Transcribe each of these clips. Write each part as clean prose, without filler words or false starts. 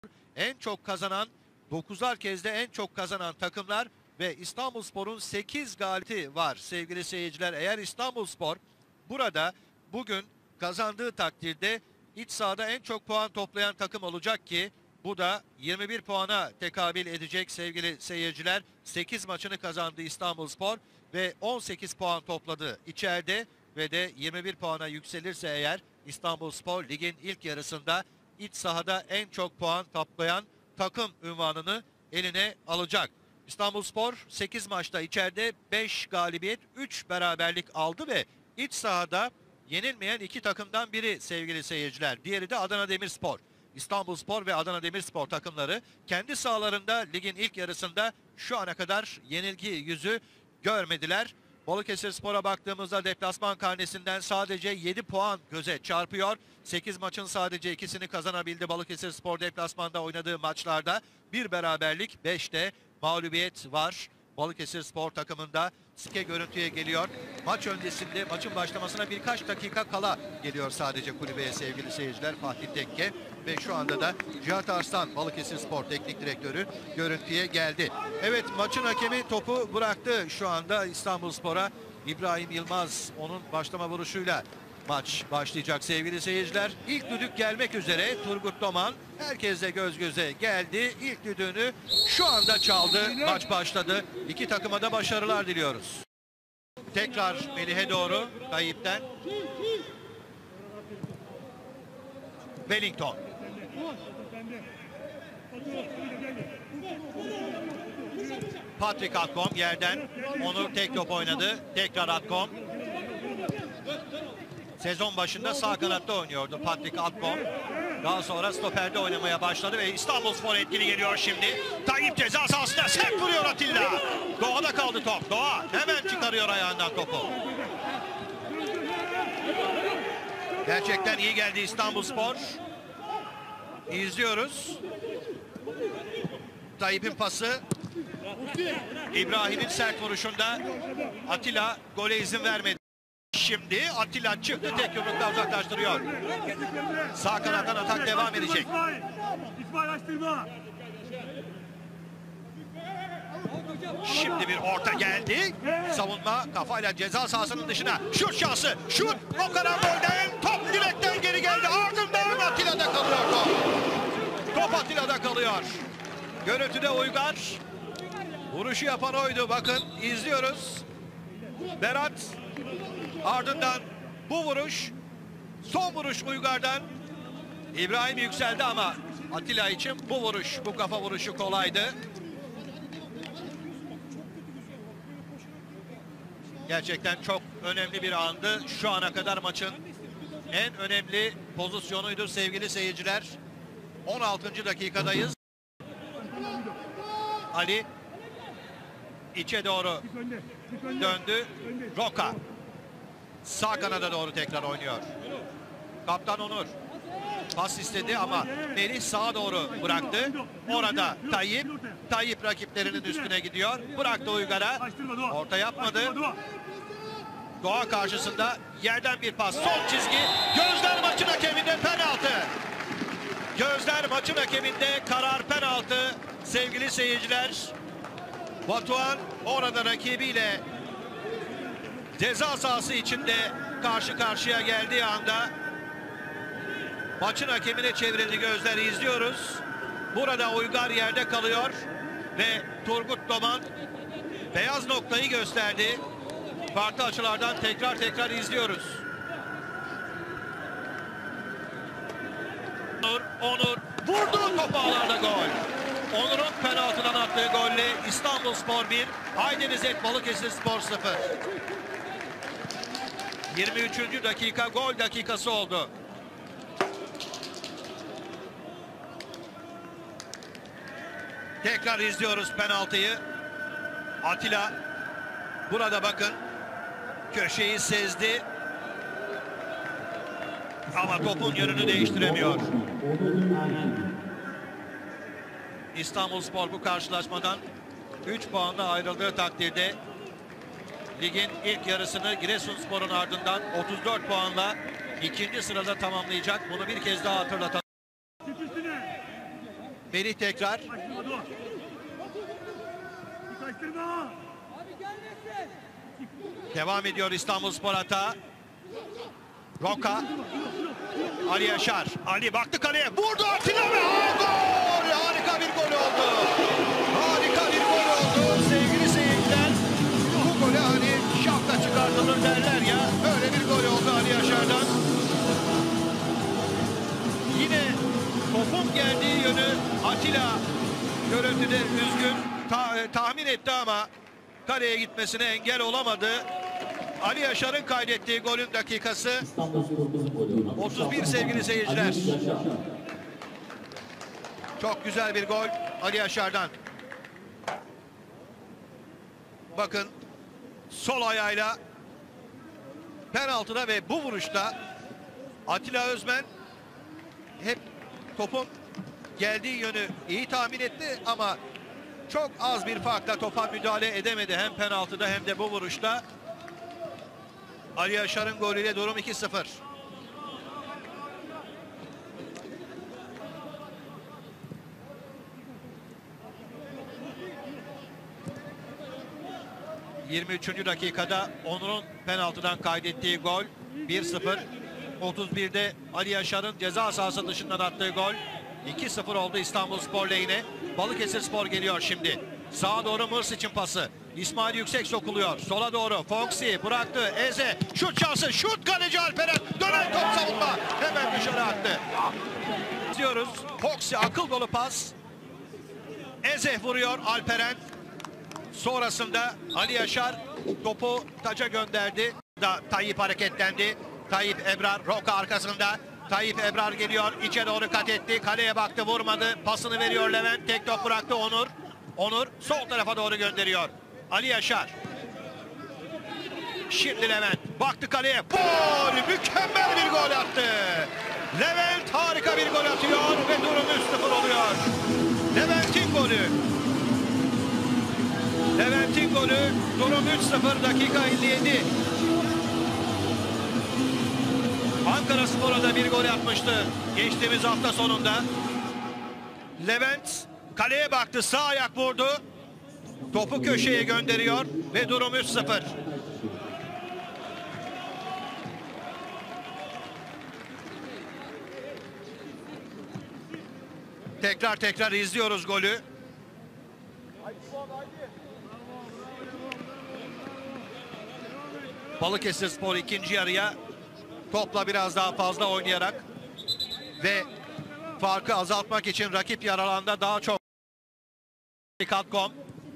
En çok kazanan, 9'ar kez de en çok kazanan takımlar ve İstanbulspor'un 8 galibiyeti var sevgili seyirciler. Eğer İstanbulspor burada bugün kazandığı takdirde iç sahada en çok puan toplayan takım olacak ki bu da 21 puana tekabül edecek sevgili seyirciler. 8 maçını kazandı İstanbulspor ve 18 puan topladı içeride ve de 21 puana yükselirse eğer İstanbulspor ligin ilk yarısında iç sahada en çok puan toplayan takım unvanını eline alacak. İstanbulspor 8 maçta içeride 5 galibiyet, 3 beraberlik aldı ve iç sahada yenilmeyen iki takımdan biri sevgili seyirciler. Diğeri de Adana Demirspor. İstanbulspor ve Adana Demirspor takımları kendi sahalarında ligin ilk yarısında şu ana kadar yenilgi yüzü görmediler. Balıkesirspor'a baktığımızda deplasman karnesinden sadece 7 puan göze çarpıyor. 8 maçın sadece ikisini kazanabildi Balıkesirspor deplasmanda oynadığı maçlarda. Bir beraberlik, 5'te mağlubiyet var. Balıkesirspor takımında Sike görüntüye geliyor. Maç öncesinde maçın başlamasına birkaç dakika kala geliyor sadece kulübeye sevgili seyirciler Fatih Tekke. Ve şu anda da Cihat Arslan Balıkesirspor Teknik Direktörü görüntüye geldi. Evet, maçın hakemi topu bıraktı şu anda İstanbulspor'a. İbrahim Yılmaz, onun başlama vuruşuyla maç başlayacak sevgili seyirciler. İlk düdük gelmek üzere. Turgut Doman herkesle göz göze geldi. İlk düdüğünü şu anda çaldı. Maç başladı. İki takıma da başarılar diliyoruz. Tekrar Melih'e doğru Tayyip'ten. Wellington. Patrick Atkom yerden. Onur tek top oynadı. Tekrar Atkom. Sezon başında sağ kanatta oynuyordu Patrick Atkom. Daha sonra stoperde oynamaya başladı ve İstanbulspor etkili geliyor şimdi. Tayyip ceza sahasında sert vuruyor Atilla. Doğa'da kaldı top. Doğa hemen çıkarıyor ayağından topu. Gerçekten iyi geldi İstanbulspor. İzliyoruz. Tayyip'in pası. İbrahim'in sert vuruşunda Atilla gole izin vermedi. Şimdi Atilla çıktı, tek yumrukla uzaklaştırıyor. Sağ kanattan atak devam edecek. Şimdi bir orta geldi. Savunma kafayla ceza sahasının dışına. Şut şansı. Şut. O kadar golden. Top direkten geri geldi. Ardından Atilla'da kalıyor top. Top Atilla'da kalıyor. Görüntüde Uygar. Vuruşu yapan oydu. Bakın izliyoruz. Berat. Ardından bu vuruş. Son vuruş Uygar'dan. İbrahim yükseldi ama Atilla için bu vuruş, bu kafa vuruşu kolaydı. Gerçekten çok önemli bir andı. Şu ana kadar maçın en önemli pozisyonuydu sevgili seyirciler. 16. dakikadayız. Ali içe doğru döndü. Roka sağ kanada doğru tekrar oynuyor. Kaptan Onur pas istedi ama Melih sağa doğru bıraktı. Orada Tayyip rakiplerinin üstüne gidiyor. Bıraktı Uygar'a. Orta yapmadı. Doğa karşısında yerden bir pas. Son çizgi. Gözler maçın hakeminde penaltı. Gözler maçın hakeminde, karar penaltı. Sevgili seyirciler. Batuhan orada rakibiyle ceza sahası içinde karşı karşıya geldiği anda maçın hakemine çevrildi gözler, izliyoruz. Burada Uygar yerde kalıyor ve Turgut Doman beyaz noktayı gösterdi. Farklı açılardan tekrar izliyoruz. Onur vurdu, top ağlarda gol. Onur'un penaltıdan attığı golle İstanbulspor 1, Aydeniz Balıkesirspor 0. 23. dakika gol dakikası oldu. Tekrar izliyoruz penaltıyı. Atilla burada bakın köşeyi sezdi. Ama topun yönünü değiştiremiyor. İstanbulspor bu karşılaşmadan 3 puanla ayrıldığı takdirde ligin ilk yarısını Giresunspor'un ardından 34 puanla ikinci sırada tamamlayacak. Bunu bir kez daha hatırlatalım. Melih tekrar. Devam ediyor İstanbulspor hata. Roka. Ali Yaşar. Ali baktı kaleye. Vurdu Atilla ve gol! Harika bir gol oldu. Harika bir gol oldu. Sevgili seyirciler. Bu golü hani şapka çıkartılır derler ya. Öyle bir gol oldu Ali Yaşar'dan. Yine topun geldiği yönü Atilla görüntüde üzgün. Tahmin etti ama kaleye gitmesine engel olamadı. Ali Yaşar'ın kaydettiği golün dakikası 31 sevgili seyirciler. Çok güzel bir gol Ali Yaşar'dan. Bakın sol ayağıyla penaltıda ve bu vuruşta Atilla Özmen hep topun geldiği yönü iyi tahmin etti ama çok az bir farkla topa müdahale edemedi hem penaltıda hem de bu vuruşta. Ali Yaşar'ın golüyle durum 2-0. ...23. dakikada Onur'un penaltıdan kaydettiği gol 1-0. 31'de Ali Yaşar'ın ceza sahası dışından attığı gol 2-0 oldu İstanbulspor lehine. Balıkesirspor geliyor şimdi. Sağa doğru Mırs için pası. İsmail Yüksek sokuluyor. Sola doğru Foxy bıraktı. Eze şut şansı. Şut kaleci Alperen. Dönen top savunma. Hemen dışarı attı. İzliyoruz. Foxy akıl dolu pas. Eze vuruyor Alperen. Sonrasında Ali Yaşar topu taca gönderdi. Tayyip hareketlendi. Tayyip Ebrar Roka arkasında. Tayyip Ebrar geliyor. İçe doğru kat etti. Kaleye baktı vurmadı. Pasını veriyor Levent. Tek top bıraktı Onur. Onur sol tarafa doğru gönderiyor. Ali Yaşar. Şimdi Levent. Baktı kaleye. Gol! Mükemmel bir gol attı. Levent harika bir gol atıyor ve durum 3-0 oluyor. Levent'in golü. Levent'in golü. Durum 3-0 dakika 57. Ankaraspor'a da bir gol atmıştı geçtiğimiz hafta sonunda. Levent kaleye baktı, sağ ayak vurdu. Topu köşeye gönderiyor ve durum 3-0. Tekrar izliyoruz golü. Balıkesirspor ikinci yarıya topla biraz daha fazla oynayarak ve farkı azaltmak için rakip yarı alanda daha çok Katkom.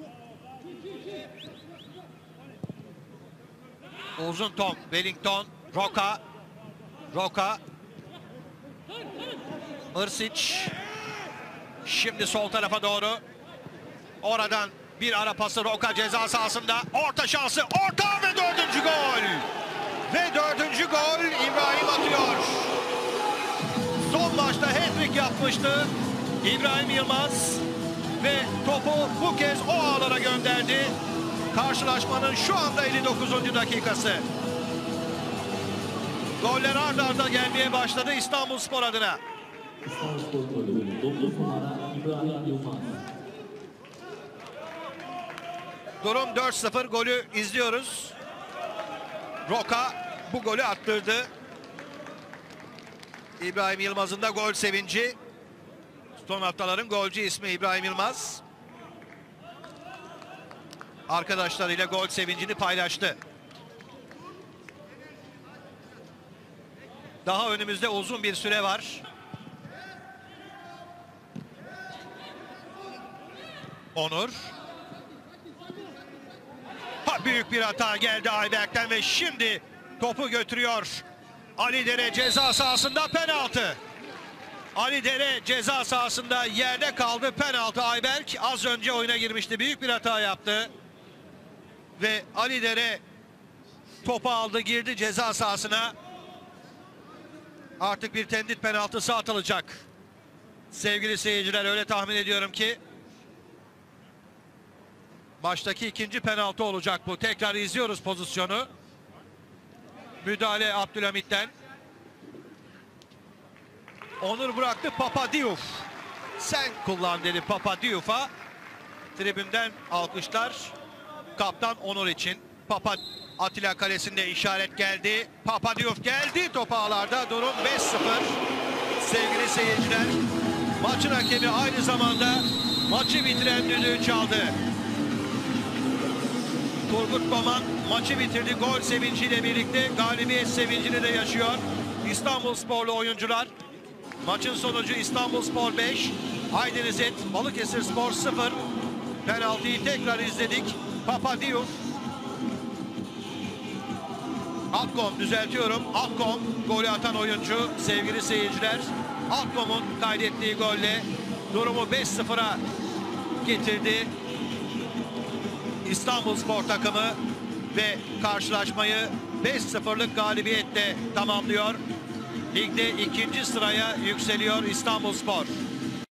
Uzun top Wellington, Roka Mrsic. Şimdi sol tarafa doğru. Oradan bir ara pası Roka ceza sahasında. Orta şansı. Orta ve dördüncü gol. Ve dördüncü gol İbrahim atıyor. Son maçta hat-trick yapmıştı İbrahim Yılmaz. Ve topu bu kez o ağlara gönderdi. Karşılaşmanın şu anda 59. dakikası. Goller ard arda gelmeye başladı İstanbulspor adına. Durum 4-0, golü izliyoruz. Roka bu golü attırdı. İbrahim Yılmaz'ın da gol sevinci. Son haftaların golcü ismi İbrahim Yılmaz. Arkadaşlarıyla gol sevincini paylaştı. Daha önümüzde uzun bir süre var. Onur. Büyük bir hata geldi Ayberk'ten ve şimdi topu götürüyor. Ali Dere ceza sahasında penaltı. Ali Dere ceza sahasında yerde kaldı, penaltı. Ayberk az önce oyuna girmişti, büyük bir hata yaptı. Ve Ali Dere topu aldı, girdi ceza sahasına. Artık bir tendit penaltısı atılacak. Sevgili seyirciler, öyle tahmin ediyorum ki maçtaki ikinci penaltı olacak bu. Tekrar izliyoruz pozisyonu. Müdahale Abdülhamit'ten. Onur bıraktı, Papadiouf. Sen kullan dedi Papa Diouf'a. Tribünden alkışlar kaptan Onur için. Papa Atilla kalesinde işaret geldi. Papa Diouf geldi. Top ağlarda, durum 5-0. Sevgili seyirciler, maçın hakemi aynı zamanda maçı bitiren düdüğü çaldı. Turgut Koman maçı bitirdi. Gol sevinciyle birlikte galibiyet sevincini de yaşıyor. İstanbulsporlu oyuncular. Maçın sonucu İstanbulspor 5, Aydeniz Balıkesirspor 0. Penaltıyı tekrar izledik. Papa Diouf. Akkom, düzeltiyorum. Akkom golü atan oyuncu sevgili seyirciler. Akkom'un kaydettiği golle durumu 5-0'a getirdi İstanbulspor takımı ve karşılaşmayı 5-0'lık galibiyetle tamamlıyor. Ligde ikinci sıraya yükseliyor İstanbulspor.